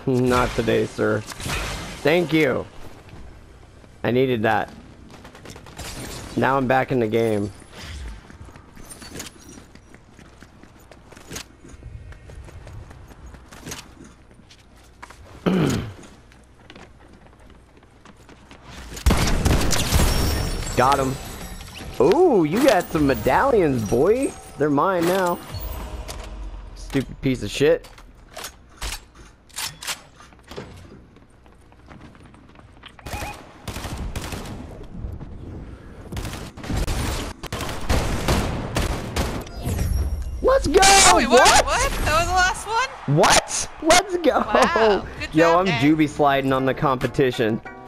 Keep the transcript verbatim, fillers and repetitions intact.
Not today, sir. Thank you. I needed that. Now I'm back in the game. Got him. Ooh, you got some medallions, boy. They're mine now. Stupid piece of shit. Let's go! Oh, wait, what? What? What? That was the last one? What? Let's go! Wow. Good Yo, job, I'm gang. Juby sliding on the competition.